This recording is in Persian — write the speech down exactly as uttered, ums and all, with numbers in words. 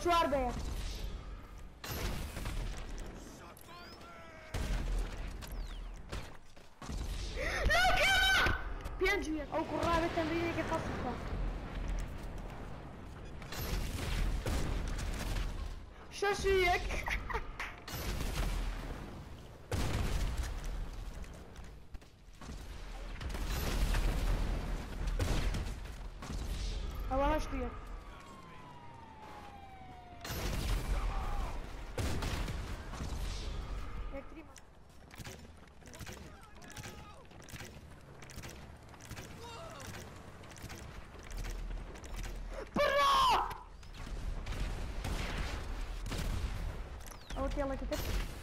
čuvar B. لا كما بينجي او قرابة تمرين كيف تصفى شو شيك والله شوية يا كريمة برا اوكي يلا كتبت